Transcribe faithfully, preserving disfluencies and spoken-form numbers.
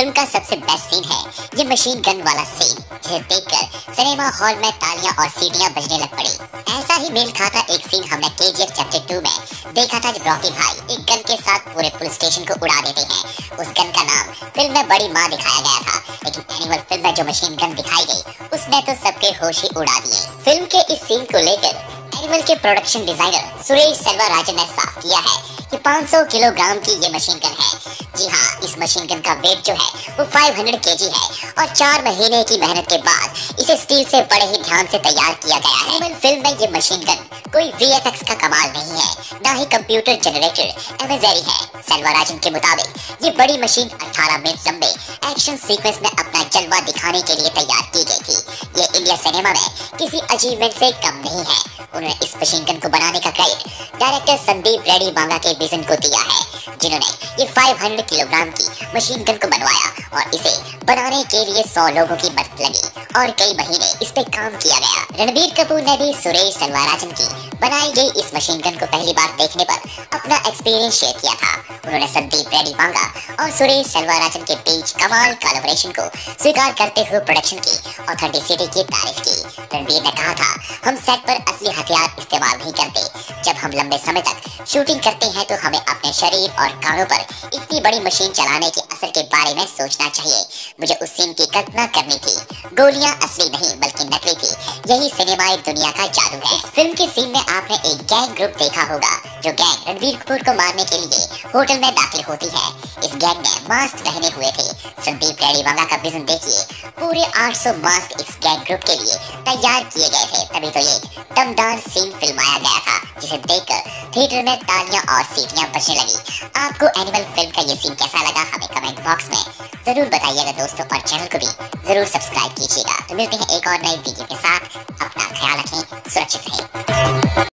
Film का सबसे best scene है ये मशीन गन वाला सीन, जिसे देखकर सिनेमा हॉल में तालियां और सीटियां बजने लग पड़ी। ऐसा ही मेल खाता एक सीन हमने केजीएफ चैप्टर टू में देखा था, जब रॉकी भाई एक गन के साथ पूरे पुलिस स्टेशन को उड़ा देते हैं। उस गन का नाम फिल्म में बड़ी माँ दिखाया गया था, लेकिन एनिमल फिल्म में जो मशीन गन दिखाई गई उसने तो सबके होश ही उड़ा दिए। फिल्म के इस सीन को लेकर एनिमल के प्रोडक्शन डिजाइनर सुरेश सेल्वराजन ने साफ किया है कि पाँच सौ किलोग्राम की ये मशीन गन है। जी हाँ, इस मशीन गन का वेट जो है वो पाँच सौ केजी है और चार महीने की मेहनत के बाद इसे स्टील से बड़े ही ध्यान से तैयार किया गया है। एनिमल फिल्म में ये मशीन गन कोई वीएफएक्स का कमाल नहीं है, ना ही कंप्यूटर जनरेटेड इमेजरी है। सेल्वराजन के मुताबिक ये बड़ी मशीन अठारह मिनट लंबे एक्शन सीक्वेंस में अपना जलवा दिखाने के लिए तैयार की गई थी। ये इंडिया सिनेमा में किसी अचीवमेंट से कम नहीं है। उन्होंने इस मशीन गन को बनाने का क्रेडिट डायरेक्टर संदीप रेड्डी बांगा के विजन को दिया है, जिन्होंने ये पाँच सौ किलोग्राम की मशीन गन को बनवाया और इसे बनाने के लिए सौ लोगों की मदद लगी और कई महीने इस पे काम किया गया। रणबीर कपूर ने भी सुरेश सेल्वराजन की बनाई गई इस मशीन गन को पहली बार देखने पर अपना एक्सपीरियंस शेयर किया था। उन्होंने संदीप रेड्डी बांगा और सुरेश सेल्वराजन के बीच कमाल कोलैबोरेशन को स्वीकार करते हुए प्रोडक्शन की ऑथेंटिसिटी की तारीफ की। रणबीर ने कहा था, हम सेट पर असली हथियार इस्तेमाल नहीं करते। जब हम लंबे समय तक शूटिंग करते हैं तो हमें अपने शरीर और कानों पर इतनी बड़ी मशीन चलाने के असर के बारे में सोचना चाहिए। मुझे उस सीन की कल्पना करनी थी। गोलियां असली नहीं बल्कि नकली थी। यही सिनेमाई दुनिया का जादू है। इस फिल्म के सीन में आपने एक गैंग ग्रुप देखा होगा, जो गैंग रणबीर कपूर को मारने के लिए होटल में दाखिल होती है। इस गैंग में मास्क पहने हुए थे। संदीप रेड्डी बांगा का विजन देखिए, पूरे आठ सौ मास्क इस गैंग ग्रुप के लिए तैयार किए गए थे, तभी तो ये दमदार सीन फिल्माया गया था, जिसे देखकर थिएटर में तालियां और सीटियां बजने लगी। आपको एनिमल फिल्म का ये सीन कैसा लगा हमें कमेंट बॉक्स में जरूर बताइएगा दोस्तों, और चैनल को भी जरूर सब्सक्राइब कीजिएगा। तो मिलते हैं एक और नई वीडियो के साथ। अपना ख्याल रखें, सुरक्षित रहें।